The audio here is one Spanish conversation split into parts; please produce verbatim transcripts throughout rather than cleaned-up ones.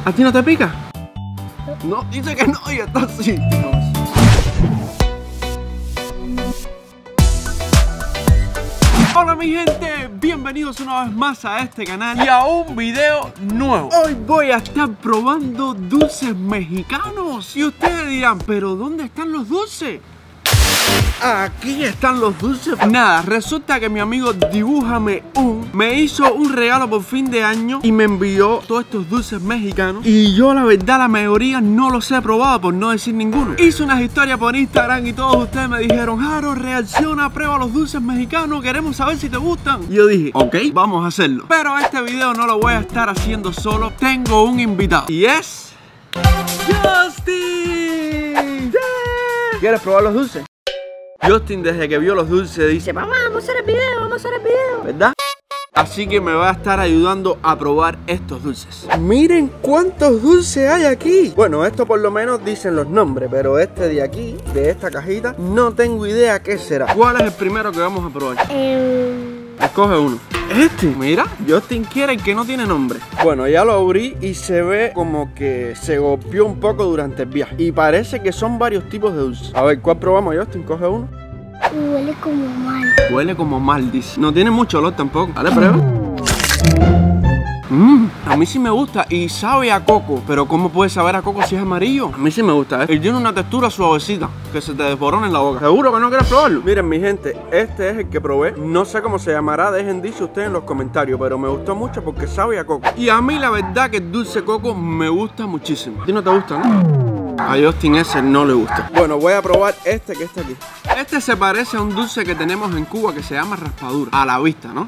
¿A ti no te pica? No, dice que no y está así. Hola mi gente, bienvenidos una vez más a este canal y a un video nuevo. Hoy voy a estar probando dulces mexicanos. Y ustedes dirán, ¿pero dónde están los dulces? Aquí están los dulces. Nada, resulta que mi amigo Dibújame Un me hizo un regalo por fin de año y me envió todos estos dulces mexicanos. Y yo la verdad la mayoría no los he probado, por no decir ninguno. Hice unas historias por Instagram y todos ustedes me dijeron: Jaro, reacciona, prueba los dulces mexicanos, queremos saber si te gustan. Y yo dije, ok, vamos a hacerlo. Pero este video no lo voy a estar haciendo solo. Tengo un invitado y es... Justin. ¡Yeah! ¿Quieres probar los dulces? Justin, desde que vio los dulces, dice: vamos, vamos a hacer el video, vamos a hacer el video, ¿verdad? Así que me va a estar ayudando a probar estos dulces. Miren cuántos dulces hay aquí. Bueno, esto por lo menos dicen los nombres, pero este de aquí, de esta cajita, no tengo idea qué será. ¿Cuál es el primero que vamos a probar? Eh... Escoge uno. Este, mira, Justin quiere el que no tiene nombre. Bueno, ya lo abrí y se ve como que se golpeó un poco durante el viaje. Y parece que son varios tipos de dulces. A ver, ¿cuál probamos, Justin? Coge uno. Huele como mal. Huele como mal, dice. No tiene mucho olor tampoco. Dale, prueba. Mmm, a mí sí me gusta y sabe a coco. Pero ¿cómo puede saber a coco si es amarillo? A mí sí me gusta, ¿eh? Y tiene una textura suavecita que se te desborona en la boca. ¿Seguro que no quieres probarlo? Miren, mi gente, este es el que probé. No sé cómo se llamará, dejen dicho ustedes en los comentarios, pero me gustó mucho porque sabe a coco. Y a mí la verdad que el dulce coco me gusta muchísimo. ¿A ti no te gusta, no? A Justin ese no le gusta. Bueno, voy a probar este que está aquí. Este se parece a un dulce que tenemos en Cuba que se llama raspadura. A la vista, ¿no?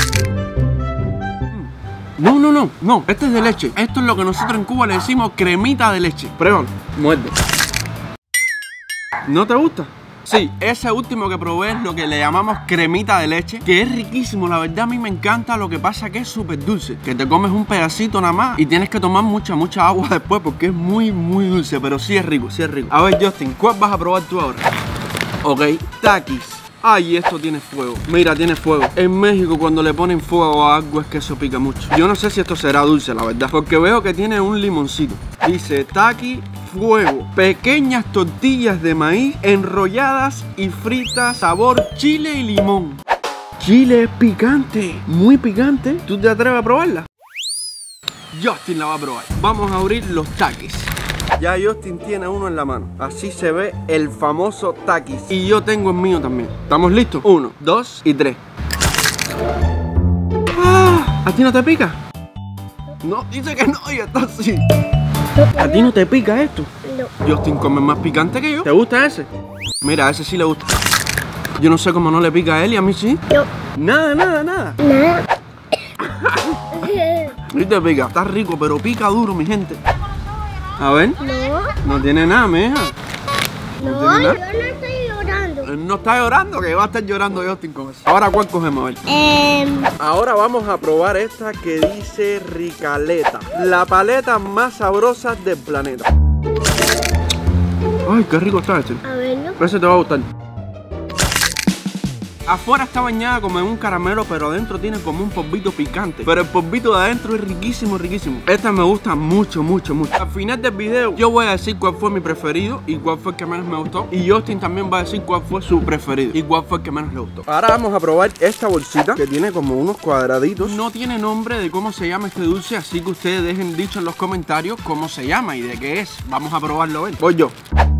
No, no, no, no, este es de leche. Esto es lo que nosotros en Cuba le decimos cremita de leche. Pruébalo, muerde. ¿No te gusta? Sí, ese último que probé es lo que le llamamos cremita de leche, que es riquísimo, la verdad a mí me encanta. Lo que pasa que es súper dulce, que te comes un pedacito nada más y tienes que tomar mucha, mucha agua después porque es muy, muy dulce, pero sí es rico, sí es rico. A ver, Justin, ¿cuál vas a probar tú ahora? Ok, Takis. Ay, esto tiene fuego. Mira, tiene fuego. En México cuando le ponen fuego a algo es que eso pica mucho. Yo no sé si esto será dulce, la verdad, porque veo que tiene un limoncito. Dice Taki Fuego. Pequeñas tortillas de maíz enrolladas y fritas, sabor chile y limón. Chile es picante, muy picante. ¿Tú te atreves a probarla? Justin la va a probar. Vamos a abrir los Takis. Ya Justin tiene uno en la mano. Así se ve el famoso Takis. Y yo tengo el mío también. ¿Estamos listos? Uno, dos y tres. ¡Ah! ¿A ti no te pica? No, dice que no y está así. ¿A ti no te pica esto? No. Justin come más picante que yo. ¿Te gusta ese? Mira, a ese sí le gusta. Yo no sé cómo no le pica a él y a mí sí. No. Nada, nada, nada. Nada. ¿Y te pica? Está rico, pero pica duro, mi gente. A ver. No. No tiene nada, mija. No, no nada. Yo no estoy llorando. Él no está llorando, que va a estar llorando Justin con eso. Ahora, ¿cuál cogemos? A ver. Eh... Ahora vamos a probar esta que dice Ricaleta. La paleta más sabrosa del planeta. Ay, qué rico está este. A ver, ¿no? Pero ese te va a gustar. Afuera está bañada como en un caramelo, pero adentro tiene como un polvito picante. Pero el polvito de adentro es riquísimo, riquísimo. Esta me gusta mucho, mucho, mucho. Al final del video yo voy a decir cuál fue mi preferido y cuál fue el que menos me gustó. Y Justin también va a decir cuál fue su preferido y cuál fue el que menos le gustó. Ahora vamos a probar esta bolsita que tiene como unos cuadraditos. No tiene nombre de cómo se llama este dulce, así que ustedes dejen dicho en los comentarios cómo se llama y de qué es. Vamos a probarlo a ver. Voy yo.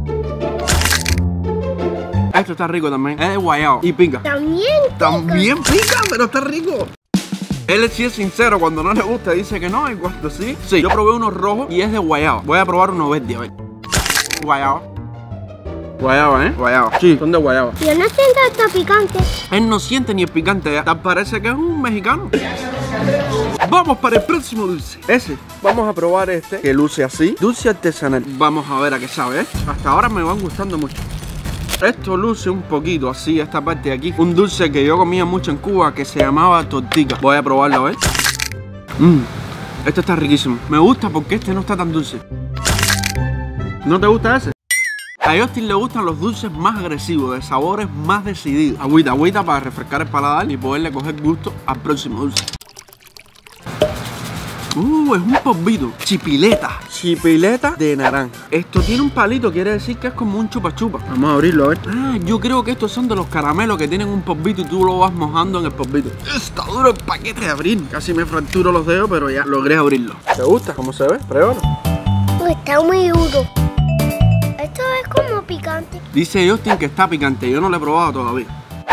Esto está rico también. Es de guayabo y pica. También pica. También pica, pero está rico. Él sí es sincero, cuando no le gusta dice que no, y cuando sí, sí. Yo probé uno rojo y es de guayabo. Voy a probar uno verde, a ver. Guayabo. Guayabo, ¿eh? Guayabo. Sí, son de guayabo. Yo no siento esto picante. Él no siente ni el picante ya. Tal parece que es un mexicano. Vamos para el próximo dulce. Ese. Vamos a probar este, que luce así. Dulce artesanal. Vamos a ver a qué sabe, ¿eh? Hasta ahora me van gustando mucho. Esto luce un poquito así, esta parte de aquí. Un dulce que yo comía mucho en Cuba que se llamaba tortica. Voy a probarlo, a ver. Mmm, este está riquísimo. Me gusta porque este no está tan dulce. ¿No te gusta ese? A Justin le gustan los dulces más agresivos, de sabores más decididos. Agüita, agüita para refrescar el paladar y poderle coger gusto al próximo dulce. Uh, es un polvito. Chipileta. Chipileta de naranja. Esto tiene un palito, quiere decir que es como un chupa chupa. Vamos a abrirlo a ver. Ah, yo creo que estos son de los caramelos que tienen un polvito y tú lo vas mojando en el polvito. Está duro el paquete de abrir. Casi me fracturo los dedos, pero ya logré abrirlo. ¿Te gusta? ¿Cómo se ve? Pruébalo. Está muy duro. Esto es como picante. Dice Justin que está picante. Yo no lo he probado todavía.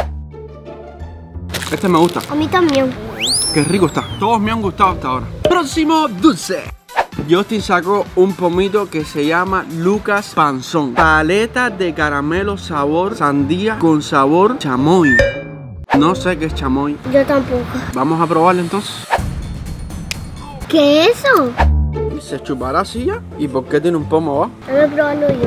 Este me gusta. A mí también. Qué rico está. Todos me han gustado hasta ahora. Próximo dulce. Justin sacó un pomito que se llama Lucas Panzón. Paletas de caramelo sabor sandía con sabor chamoy. No sé qué es chamoy. Yo tampoco. Vamos a probarlo entonces. ¿Qué es eso? Se chupará así ya. ¿Y por qué tiene un pomo abajo? Déjame probarlo yo.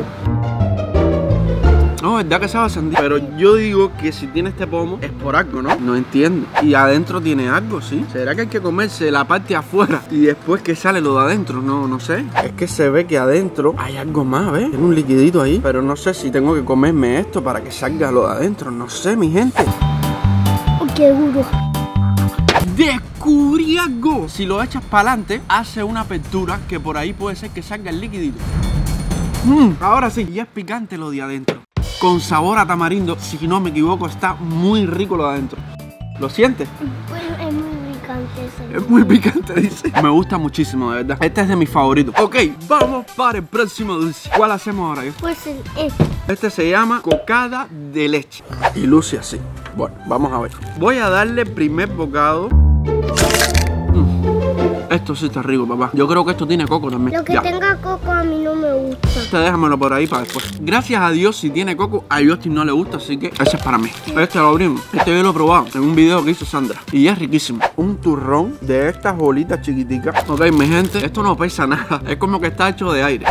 No, es verdad que sabe a sandía. Pero yo digo que si tiene este pomo es por algo, ¿no? No entiendo. Y adentro tiene algo, ¿sí? ¿Será que hay que comerse la parte de afuera y después que sale lo de adentro? No, no sé. Es que se ve que adentro hay algo más, ¿ves? Tiene un liquidito ahí. Pero no sé si tengo que comerme esto para que salga lo de adentro. No sé, mi gente. Oh, qué duro. Descubrí algo. Si lo echas para adelante, hace una apertura que por ahí puede ser que salga el liquidito. Mm, ahora sí, ya es picante lo de adentro. Con sabor a tamarindo, si no me equivoco, está muy rico lo de adentro. ¿Lo sientes? Pues es muy picante ese. Es muy picante, dice. Me gusta muchísimo, de verdad. Este es de mis favoritos. Ok, vamos para el próximo dulce. ¿Cuál hacemos ahora? Pues el este. Este se llama cocada de leche. Y luce así. Bueno, vamos a ver. Voy a darle el primer bocado. Mm. Esto sí está rico, papá. Yo creo que esto tiene coco también. Lo que ya. tenga coco a mí no me gusta. Este déjamelo por ahí para después. Gracias a Dios, si tiene coco, a Justin no le gusta, así que ese es para mí. Este lo abrimos. Este yo lo he probado en un video que hizo Sandra. Y es riquísimo. Un turrón de estas bolitas chiquiticas. Ok, mi gente, esto no pesa nada. Es como que está hecho de aire.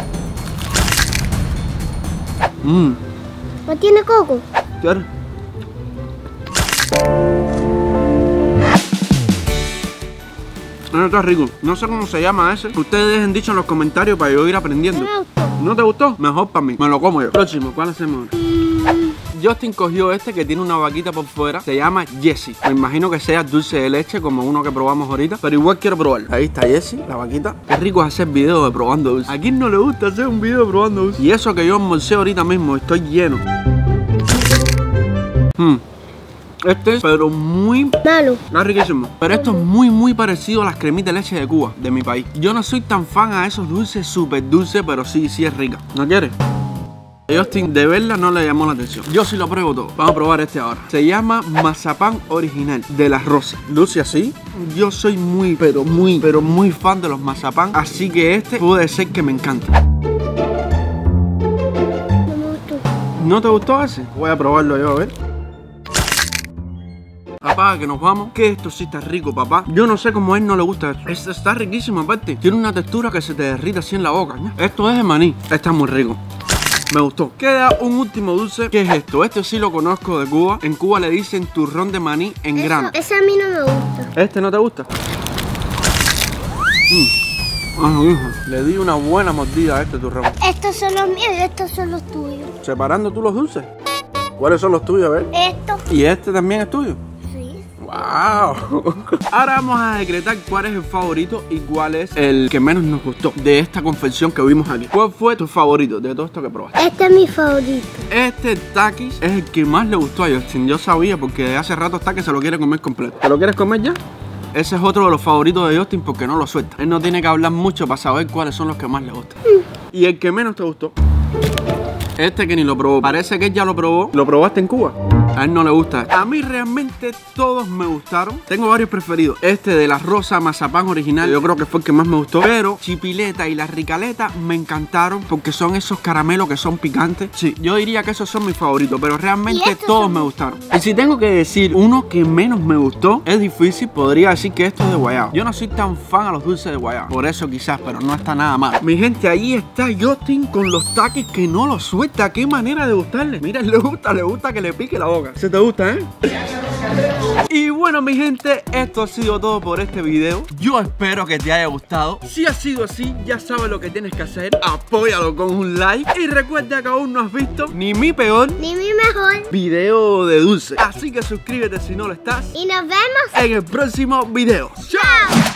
Mmm. ¿No tiene coco? ¿Quieres? No, está rico. No sé cómo se llama ese. Ustedes dejen dicho en los comentarios para yo ir aprendiendo. No me gustó. ¿No te gustó? Mejor para mí. Me lo como yo. Próximo, ¿cuál hacemos ahora? Justin cogió este que tiene una vaquita por fuera. Se llama Jessie. Me imagino que sea dulce de leche como uno que probamos ahorita. Pero igual quiero probarlo. Ahí está Jessie, la vaquita. Qué rico es hacer videos de probando dulce. ¿A quién no le gusta hacer un video de probando dulce? Y eso que yo almorcé ahorita mismo. Estoy lleno. Hmm. Este es, pero muy malo. Está riquísimo. Pero esto es muy, muy parecido a las cremitas de leche de Cuba, de mi país. Yo no soy tan fan a esos dulces súper dulces, pero sí, sí es rica. ¿No quieres? A Justin de verla no le llamó la atención. Yo sí lo pruebo todo. Vamos a probar este ahora. Se llama mazapán original de las rosas. Luce así. Yo soy muy, pero muy, pero muy fan de los mazapán. Así que este puede ser que me encante. No me gustó. ¿No te gustó ese? Voy a probarlo yo, a ver. Papá, que nos vamos. Que esto sí está rico, papá. Yo no sé cómo a él no le gusta esto. Esto está riquísimo, aparte. Tiene una textura que se te derrite así en la boca, ¿no? Esto es de maní. Está muy rico. Me gustó. Queda un último dulce. ¿Qué es esto? Este sí lo conozco de Cuba. En Cuba le dicen turrón de maní en Eso, grano. ese a mí no me gusta. ¿Este no te gusta? Mm. Ah, hijo. Le di una buena mordida a este turrón. Estos son los míos y estos son los tuyos. Separando tú los dulces. ¿Cuáles son los tuyos? A ver. Esto. ¿Y este también es tuyo? Sí. ¡Wow! Ahora vamos a decretar cuál es el favorito y cuál es el que menos nos gustó de esta confección que vimos aquí. ¿Cuál fue tu favorito de todo esto que probaste? Este es mi favorito. Este Takis es el que más le gustó a Justin. Yo sabía porque de hace rato está que se lo quiere comer completo. ¿Te lo quieres comer ya? Ese es otro de los favoritos de Justin porque no lo suelta. Él no tiene que hablar mucho para saber cuáles son los que más le gustan. Mm. ¿Y el que menos te gustó? Este que ni lo probó. Parece que él ya lo probó. ¿Lo probaste en Cuba? A él no le gusta. A mí realmente todos me gustaron. Tengo varios preferidos. Este de la rosa mazapán original, yo creo que fue el que más me gustó. Pero chipileta y la ricaleta me encantaron porque son esos caramelos que son picantes. Sí, yo diría que esos son mis favoritos, pero realmente todos me gustaron. Y si tengo que decir uno que menos me gustó, es difícil. Podría decir que esto es de guayaba. Yo no soy tan fan a los dulces de guayaba. Por eso quizás, pero no está nada mal. Mi gente, ahí está Justin con los Takis que no los suelta. Qué manera de gustarle. Mira, le gusta, le gusta que le pique la boca. ¿Se te gusta, eh? Y bueno, mi gente, esto ha sido todo por este video. Yo espero que te haya gustado. Si ha sido así, ya sabes lo que tienes que hacer. Apóyalo con un like. Y recuerda que aún no has visto ni mi peor Ni mi mejor video de dulce. Así que suscríbete si no lo estás. y nos vemos En el próximo video. ¡Chao!